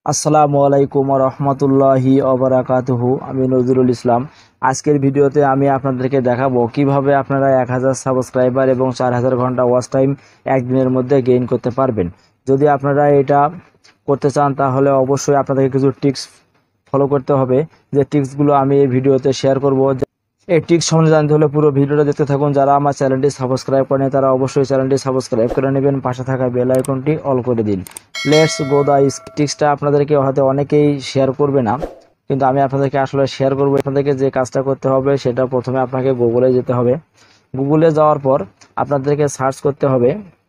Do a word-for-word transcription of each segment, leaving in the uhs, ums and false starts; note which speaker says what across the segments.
Speaker 1: আসসালামু আলাইকুম ওয়া রাহমাতুল্লাহি ওয়া বারাকাতুহু। আমি নজরুল ইসলাম। আজকের ভিডিওতে আমি আপনাদেরকে দেখাবো কিভাবে আপনারা এক হাজার সাবস্ক্রাইবার এবং চার হাজার ঘন্টা ওয়াচ টাইম একদিনের মধ্যে গেইন করতে পারবেন। যদি আপনারা এটা করতে চান তাহলে অবশ্যই আপনাদেরকে কিছু টিপস ফলো করতে হবে, যে টিপসগুলো আমি এই ভিডিওতে শেয়ার করব। এই টিপস সম্বন্ধে জানতে হলে পুরো ভিডিওটা দেখতে থাকুন। যারা আমার চ্যানেলটি সাবস্ক্রাইব করেন তারা অবশ্যই চ্যানেলটি সাবস্ক্রাইব করে নেবেন, পাশে থাকা বেল আইকনটি অল করে দিন। লেটস গো দা টিপসটা আপনাদেরকে হয়তো অনেকেই শেয়ার করবে না, কিন্তু আমি আপনাদেরকে আসলে শেয়ার করবো। আপনাদেরকে যে কাজটা করতে হবে সেটা প্রথমে আপনাকে গুগলে যেতে হবে। গুগলে যাওয়ার পর আপনাদেরকে সার্চ করতে হবে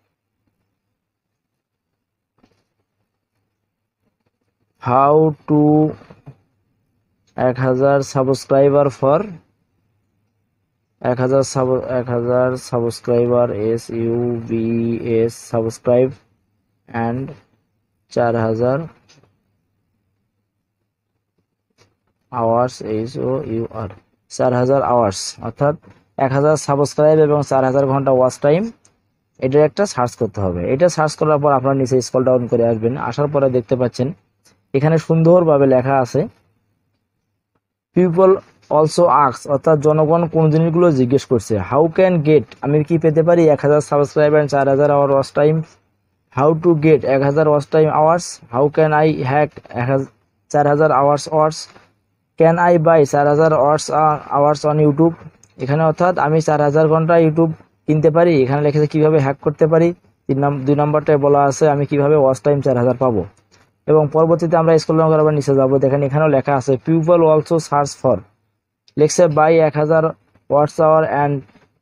Speaker 1: হাউ টু এক হাজার সাবস্ক্রাইবার ফর এক হাজার সাব এক হাজার subscriber S U B S subscribe and চার হাজার hours H O U R চার হাজার আওয়ার্স, অর্থাৎ এক হাজার সাবস্ক্রাইব এবং চার হাজার ঘন্টা ওয়াচ টাইম। এটার একটা সার্চ করতে হবে। এটা সার্চ করার পর আপনার নিচে স্ক্রল ডাউন করে আসবেন। আসার পরে দেখতে পাচ্ছেন এখানে সুন্দরভাবে লেখা আছে পিপল অলসো আক্স, অর্থাৎ জনগণ কোন জিনিসগুলো জিজ্ঞেস করছে। হাউ ক্যান গেট, আমি কি পেতে পারি এক হাজার সাবস্ক্রাইব অ্যান্ড চার হাজার hour watch time. How to get এক হাজার watch time hours. How can I hack চার হাজার hours hours. Can I buy চার হাজার আওয়ার্স আওয়ার্স অন ইউটিউব। এখানে অর্থাৎ আমি চার হাজার ঘন্টা ইউটিউব কিনতে পারি। এখানে লেখেছে কিভাবে হ্যাক করতে পারি। তিন নম্বর দুই নম্বরটায় বলা আছে আমি কিভাবে ওয়াচ টাইম চার হাজার পাবো। এবং পরবর্তীতে আমরা স্ক্রল ডাউন করে আবার নিচে যাবো। দেখেন এখানেও লেখা আছে পিপল অলসো সার্চ ফর, লেখছে বাই এক হাজার ওয়াটস আওয়ার অ্যান্ড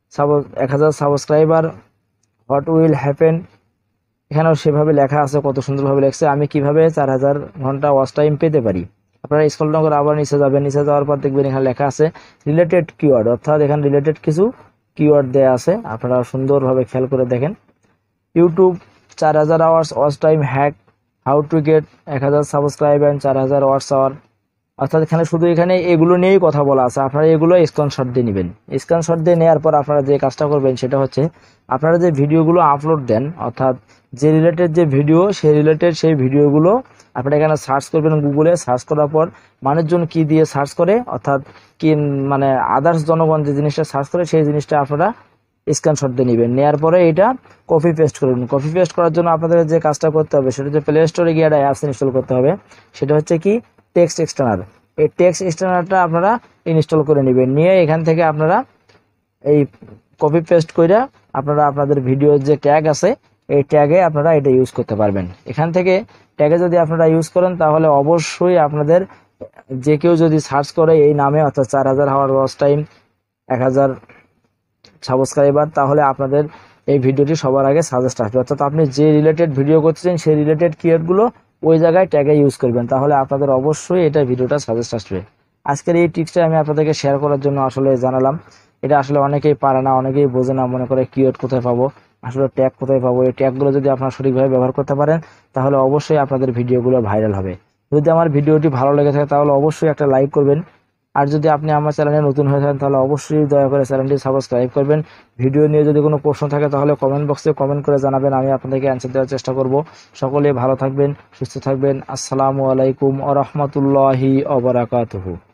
Speaker 1: এক হাজার সাবস্ক্রাইবার হোয়াট উইল হ্যাপেন। এখানেও সেভাবে লেখা আছে, কত সুন্দরভাবে লেখছে আমি কিভাবে চার হাজার ঘন্টা ওয়াচ টাইম পেতে পারি। আপনারা স্ক্রল ডাউন করে আবার নিচে যাবেন। নিচে যাওয়ার পর দেখবেন এখানে লেখা আছে রিলেটেড কিওয়ার্ড, অর্থাৎ এখানে রিলেটেড কিছু কিওয়ার্ড দেওয়া আছে। আপনারা সুন্দরভাবে খেয়াল করে দেখেন। ইউটিউব চার হাজার hours watch time hack, how to get এক হাজার সাবস্ক্রাইব অ্যান্ড চার হাজার ওয়াটস আওয়ার। অর্থাৎ এখানে শুধু এখানে এগুলো নিয়েই কথা বলা আছে। আপনারা এগুলো স্ক্রিনশট দিয়ে নেবেন। স্ক্রিনশট দিয়ে নেওয়ার পর আপনারা যে কাজটা করবেন সেটা হচ্ছে আপনারা যে ভিডিওগুলো আপলোড দেন, অর্থাৎ যে রিলেটেড যে ভিডিও সেই রিলেটেড সেই ভিডিওগুলো আপনারা এখানে সার্চ করবেন। গুগলে সার্চ করার পর মানুষজন কি দিয়ে সার্চ করে, অর্থাৎ কি মানে আদার্স জনগণ যে জিনিসটা সার্চ করে সেই জিনিসটা আপনারা স্ক্রিনশট দিয়ে নেবেন। নেওয়ার পরে এটা কপি পেস্ট করুন। কপি পেস্ট করার জন্য আপনাদের যে কাজটা করতে হবে সেটা হচ্ছে প্লে স্টোরে গিয়ে একটা অ্যাপস ইনস্টল করতে হবে। সেটা হচ্ছে কি টেক্সট এক্সটেন্ডার। এই টেক্সট এক্সটেন্ডারটা আপনারা ইনস্টল করে নেবেন। নিয়ে এখান থেকে আপনারা এই কপি পেস্ট করে আপনারা আপনাদের ভিডিওর যে ট্যাগ আছে এই ট্যাগে আপনারা এটা ইউজ করতে পারবেন। এখান থেকে ট্যাগে যদি আপনারা ইউজ করেন তাহলে অবশ্যই আপনাদের যে কেউ যদি সার্চ করে এই নামে, অর্থাৎ চার হাজার আওয়ার ওয়াচ টাইম এক হাজার সাবস্ক্রাইবার, তাহলে আপনাদের এই ভিডিওটি সবার আগে সাজেস্ট আসবে। অর্থাৎ আপনি যে রিলেটেড ভিডিও করতেছেন সেই রিলেটেড কিওয়ার্ডগুলো ওই জায়গায় ট্যাগে ইউজ করবেন, তাহলে আপনাদের অবশ্যই এটা ভিডিওটা সাজেস্ট আসবে। আজকের এই টিপসটা আমি আপনাদেরকে শেয়ার করার জন্য আসলে জানালাম। এটা আসলে অনেকেই পারে না, অনেকেই বোঝে না, মনে করে কিওয়ার্ড কোথায় পাবো, আসলে ট্যাগ কোথায় পাবো। এই ট্যাগগুলো যদি আপনারা সঠিকভাবে ব্যবহার করতে পারেন তাহলে অবশ্যই আপনাদের ভিডিওগুলো ভাইরাল হবে। যদি আমার ভিডিওটি ভালো লেগে থাকে তাহলে অবশ্যই একটা লাইক করবেন। আর যদি আপনি আমার চ্যানেলে নতুন হয়ে থাকেন তাহলে অবশ্যই দয়া করে চ্যানেলটি সাবস্ক্রাইব করবেন। ভিডিও নিয়ে যদি কোনো প্রশ্ন থাকে তাহলে কমেন্ট বক্সে কমেন্ট করে জানাবেন, আমি আপনাদেরকে অ্যান্সার দেওয়ার চেষ্টা করব। সকলে ভালো থাকবেন, সুস্থ থাকবেন। আসসালামু আলাইকুম ওয়া রাহমাতুল্লাহি ওয়া বারাকাতুহু।